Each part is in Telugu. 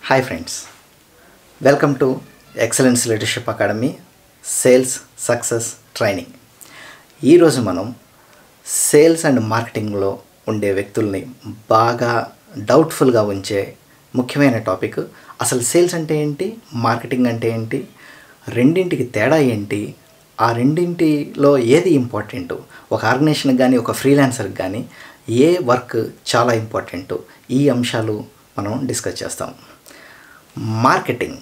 Hi friends, welcome to Excellence Leadership Academy Sales Success Training. ఈ రోజు మనం సేల్స్ అండ్ మార్కెటింగ్లో ఉండే వ్యక్తుల్ని బాగా డౌట్ఫుల్గా ఉంచే ముఖ్యమైన టాపిక్. అసలు సేల్స్ అంటే ఏంటి, మార్కెటింగ్ అంటే ఏంటి, రెండింటికి తేడా ఏంటి, ఆ రెండింటిలో ఏది ఇంపార్టెంట్, ఒక ఆర్గనైజేషన్కి కానీ ఒక ఫ్రీలాన్సర్కి కానీ ఏ వర్క్ చాలా ఇంపార్టెంట్, ఈ అంశాలు మనం డిస్కస్ చేస్తాం. మార్కెటింగ్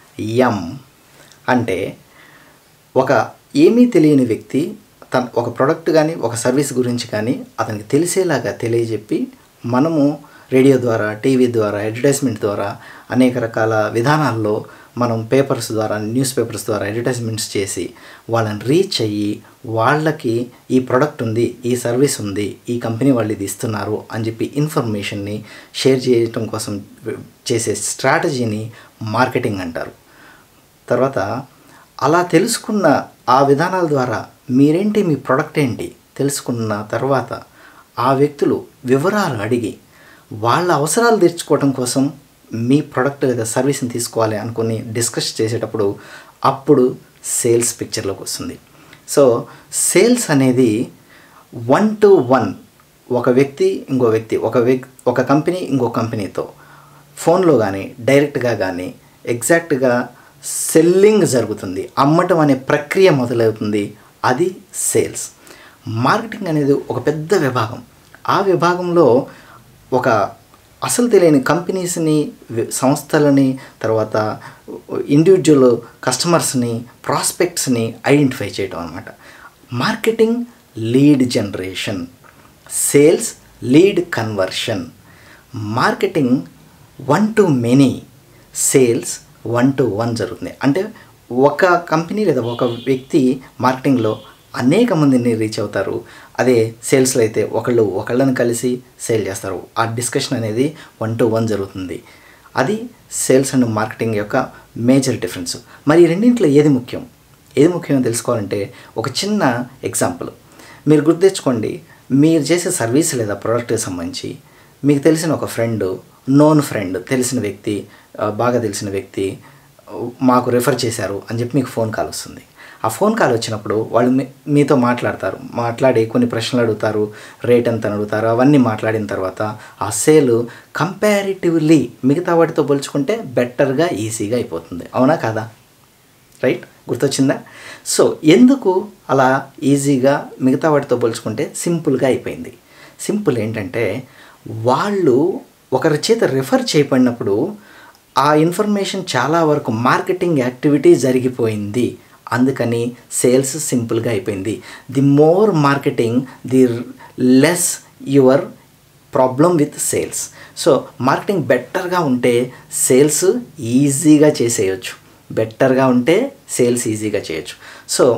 అంటే ఒక ఏమీ తెలియని వ్యక్తి ఒక ప్రోడక్ట్ కానీ ఒక సర్వీస్ గురించి కానీ అతనికి తెలిసేలాగా తెలియజెప్పి మనము రేడియో ద్వారా, టీవీ ద్వారా, అడ్వర్టైజ్మెంట్ ద్వారా అనేక రకాల విధానాల్లో మనం పేపర్స్ ద్వారా, న్యూస్ పేపర్స్ ద్వారా అడ్వర్టైజ్మెంట్స్ చేసి వాళ్ళని రీచ్ అయ్యి వాళ్ళకి ఈ ప్రోడక్ట్ ఉంది, ఈ సర్వీస్ ఉంది, ఈ కంపెనీ వాళ్ళు ఇది ఇస్తున్నారు అని చెప్పి ఇన్ఫర్మేషన్ని షేర్ చేయటం కోసం చేసే స్ట్రాటజీని మార్కెటింగ్ అంటారు. తర్వాత అలా తెలుసుకున్న ఆ విధానాల ద్వారా మీరేంటి, మీ ప్రోడక్ట్ ఏంటి తెలుసుకున్న తర్వాత ఆ వ్యక్తులు వివరాలు అడిగి వాళ్ళ అవసరాలు తీర్చుకోవడం కోసం మీ ప్రోడక్ట్ లేదా సర్వీస్ని తీసుకోవాలి అనుకుని డిస్కస్ చేసేటప్పుడు అప్పుడు సేల్స్ పిక్చర్లోకి వస్తుంది. సో సేల్స్ అనేది 1-to-1, ఒక వ్యక్తి ఇంకో వ్యక్తి, ఒక కంపెనీ ఇంకో కంపెనీతో ఫోన్లో కానీ డైరెక్ట్గా కానీ ఎగ్జాక్ట్గా సెల్లింగ్ జరుగుతుంది, అమ్మటం అనే ప్రక్రియ మొదలవుతుంది. అది సేల్స్. మార్కెటింగ్ అనేది ఒక పెద్ద విభాగం. ఆ విభాగంలో ఒక అసలు తెలియని కంపెనీస్ని, సంస్థలని, తర్వాత ఇండివిజువల్ కస్టమర్స్ని, ప్రాస్పెక్ట్స్ని ఐడెంటిఫై చేయటం అన్నమాట. Marketing lead generation, sales lead conversion. Marketing 1-to-many, sales 1-to-1 జరుగుతుంది. అంటే ఒక కంపెనీ లేదా ఒక వ్యక్తి మార్కెటింగ్లో అనేక మందిని రీచ్ అవుతారు. అదే సేల్స్లో అయితే ఒకళ్ళని కలిసి సేల్ చేస్తారు. ఆ డిస్కషన్ అనేది 1-to-1 జరుగుతుంది. అది సేల్స్ అండ్ మార్కెటింగ్ యొక్క మేజర్ డిఫరెన్స్. మరి ఈ రెండింటిలో ఏది ముఖ్యం తెలుసుకోవాలంటే ఒక చిన్న ఎగ్జాంపుల్ మీరు గుర్తెచ్చుకోండి. మీరు చేసే సర్వీస్ లేదా ప్రోడక్ట్కి సంబంధించి మీకు తెలిసిన ఒక ఫ్రెండ్, నోన్ ఫ్రెండ్, తెలిసిన వ్యక్తి, బాగా తెలిసిన వ్యక్తి మాకు రెఫర్ చేశారు అని చెప్పి మీకు ఫోన్ కాల్ వస్తుంది. ఆ ఫోన్ కాల్ వచ్చినప్పుడు వాళ్ళు మీతో మాట్లాడి కొన్ని ప్రశ్నలు అడుగుతారు, రేట్ ఎంత అని అడుగుతారు. అవన్నీ మాట్లాడిన తర్వాత ఆ సేల్ కంపారిటివ్లీ మిగతా వాటితో పోల్చుకుంటే బెటర్గా, ఈజీగా అయిపోతుంది. అవునా కాదా? రైట్, గుర్తొచ్చిందా? సో ఎందుకు అలా ఈజీగా మిగతా వాటితో పోల్చుకుంటే సింపుల్గా అయిపోయింది? సింపుల్ ఏంటంటే వాళ్ళు ఒకరి చేత రెఫర్ చేయబడినప్పుడు ఆ ఇన్ఫర్మేషన్ చాలా వరకు మార్కెటింగ్ యాక్టివిటీ జరిగిపోయింది. అందుకని సేల్స్ సింపుల్గా అయిపోయింది. The more marketing, the less your problem with sales. So marketing బెటర్గా ఉంటే సేల్స్ ఈజీగా చేసేయచ్చు, బెటర్గా ఉంటే సేల్స్ ఈజీగా చేయొచ్చు. సో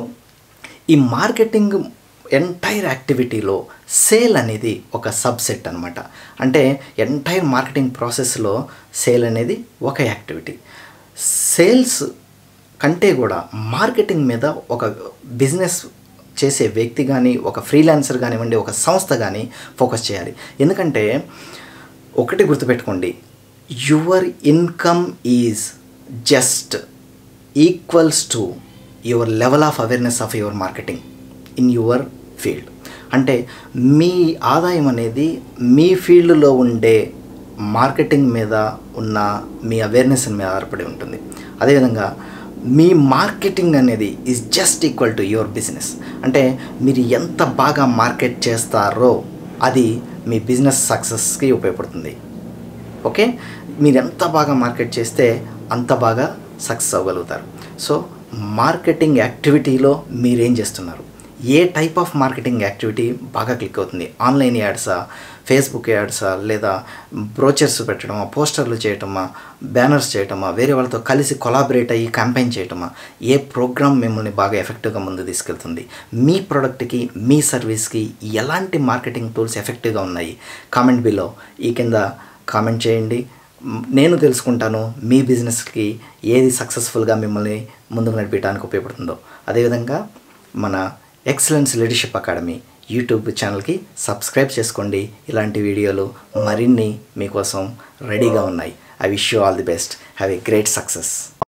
ఈ మార్కెటింగ్ ఎంటైర్ యాక్టివిటీలో సేల్ అనేది ఒక సబ్సెట్ అనమాట. అంటే ఎంటైర్ మార్కెటింగ్ ప్రాసెస్లో సేల్ అనేది ఒక యాక్టివిటీ. సేల్స్ కంటే కూడా మార్కెటింగ్ మీద ఒక బిజినెస్ చేసే వ్యక్తి కానీ, ఒక ఫ్రీలాన్సర్ కానివ్వండి, ఒక సంస్థ కానీ ఫోకస్ చేయాలి. ఎందుకంటే ఒకటి గుర్తుపెట్టుకోండి, your income is just equals to your level of awareness of your marketing in your field. అంటే మీ ఆదాయం అనేది మీ ఫీల్డ్లో ఉండే మార్కెటింగ్ మీద ఉన్న మీ అవేర్నెస్ మీద ఆధారపడి ఉంటుంది. అదేవిధంగా మీ మార్కెటింగ్ అనేది is just equal to your business. అంటే మీరు ఎంత బాగా మార్కెట్ చేస్తారో అది మీ బిజినెస్ సక్సెస్కి ఉపయోగపడుతుంది. ఓకే, మీరు ఎంత బాగా మార్కెట్ చేస్తే అంత బాగా సక్సెస్ అవ్వగలుగుతారు. సో మార్కెటింగ్ యాక్టివిటీలో మీరేం చేస్తున్నారు, ఏ టైప్ ఆఫ్ మార్కెటింగ్ యాక్టివిటీ బాగా క్లిక్ అవుతుంది? ఆన్లైన్ యాడ్సా, ఫేస్బుక్ యాడ్సా, లేదా బ్రోచర్స్ పెట్టడమా, పోస్టర్లు చేయటమా, బ్యానర్స్ చేయటమా, వేరే వాళ్ళతో కలిసి కొలాబరేట్ అయ్యి క్యాంపెయిన్ చేయటమా? ఏ ప్రోగ్రామ్ మిమ్మల్ని బాగా ఎఫెక్టివ్గా ముందు తీసుకెళ్తుంది? మీ ప్రోడక్ట్కి, మీ సర్వీస్కి ఎలాంటి మార్కెటింగ్ టూల్స్ ఎఫెక్టివ్గా ఉన్నాయి? కామెంట్ బిలో ఈ కింద కామెంట్ చేయండి. నేను తెలుసుకుంటాను మీ బిజినెస్కి ఏది సక్సెస్ఫుల్గా మిమ్మల్ని ముందుకు నడిపించడానికి ఉపయోగపడుతుందో. అదేవిధంగా మన ఎక్సలెన్స్ లీడర్షిప్ అకాడమీ యూట్యూబ్ ఛానల్కి సబ్స్క్రైబ్ చేసుకోండి. ఇలాంటి వీడియోలు మరిన్ని మీకోసం రెడీగా ఉన్నాయి. I wish you all the best. Have a great success.